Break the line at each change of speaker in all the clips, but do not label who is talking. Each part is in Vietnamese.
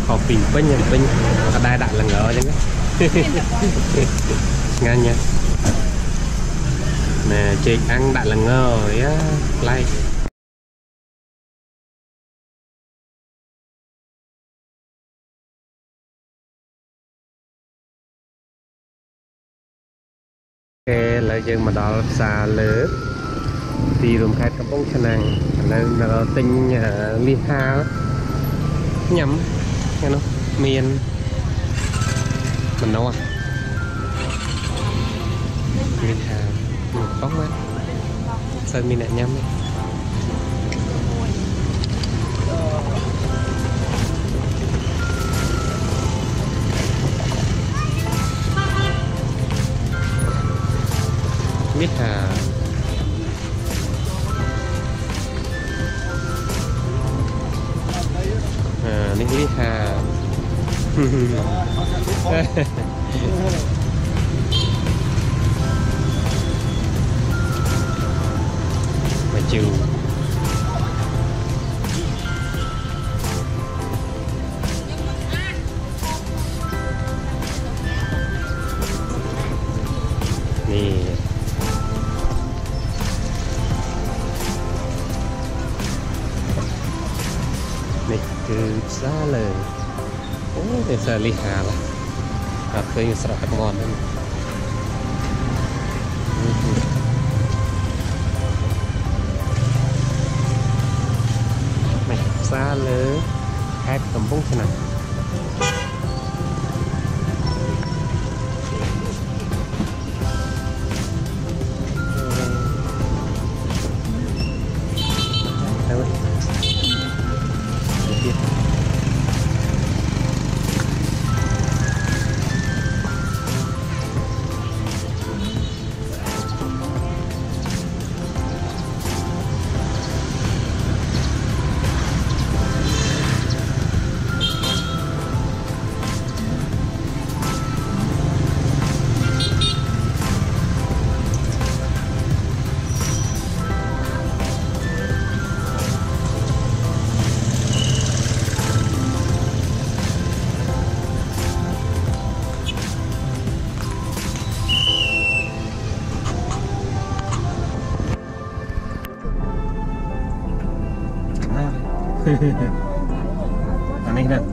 họ bình pinh ở đây đại là ngỡ chứ ngang nha nè chị ăn đại là ngờ rồi á like ok lại dân mà đó xa Leur thì rùm khai Kampong Chhnang là tinh li ha nhắm nghe nó miền mình nấu à li ha một bóng á sơn mi nè nhắm ấy. Biết à ní biết à mà chịu nè từ xa Leur để xa li hà là khơi sạch các món đấy này xa Leur hai Kampong Chhnang aneh kan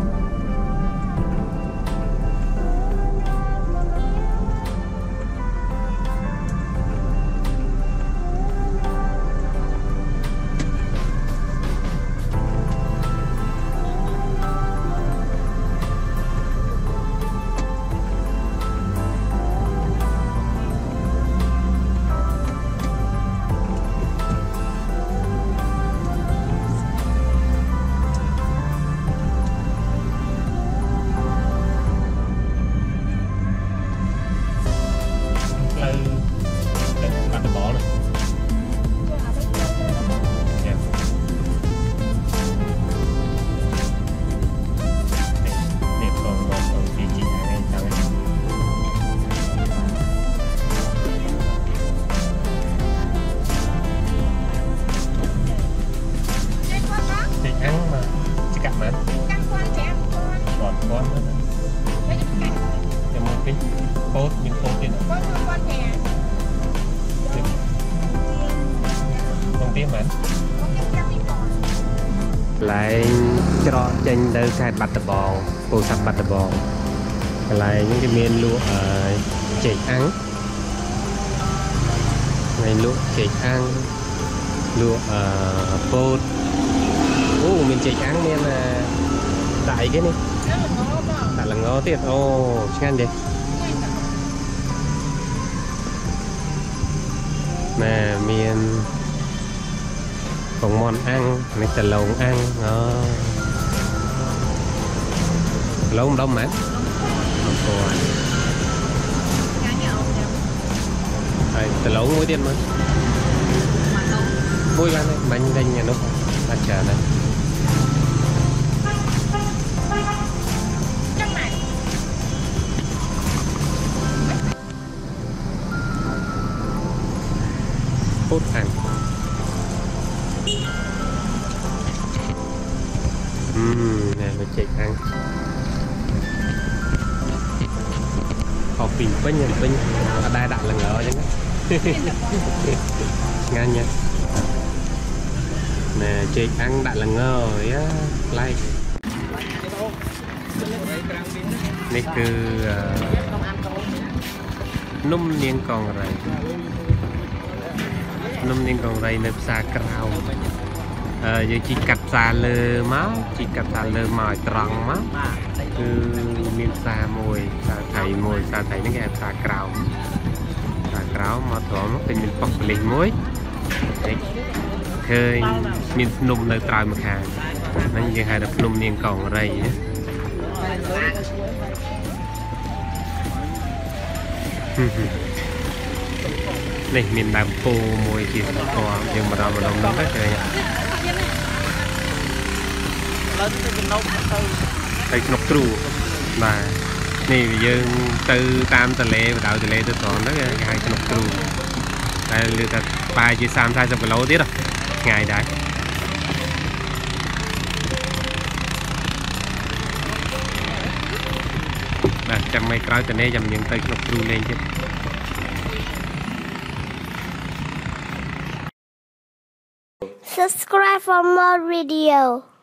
lại cho trên đời khai bạch bò cô sắp bạch bò lại những cái miền lúa chạy ăn này lúa chạy ăn lúa bột mình chạy ăn nên là tại cái này tại là ngó tiệt ngon vậy mà miền còn món ăn này là lồng ăn lồng đông mà từ lẩu muối tiền mà muối lan này bánh đanh nhà nó ăn chả này hút ăn nè mình chạy ăn học bình bình ở đây đặt là ngỡ chứ ngang nha nè chạy ăn đặt là ngờ á like này cứ nôm niên còn rầy nếp xa cao giờ chỉ cắt xa lơ máu chỉ cắt xa lơ mỏi tròn máu cứ miền xa mùi xa thầy những cái xa cào mà thoáng thì mình bọc lên muối khơi miền nôm nơi trào một hàng nên như hai đập nôm niên còn rầy này miền Nam Phu mùi chỉ có nhưng mà đâu mà đông rất là cây nọc tru mà này bây giờ từ tam tờ lệ và đạo tờ lệ từ toàn đó hai cái nọc tru đây lưu thật bài chỉ sam thay xong cái lâu tiết rồi ngày đấy là trăm mấy cái từ này dầm những cây nọc tru lên chứ.
Subscribe for more video.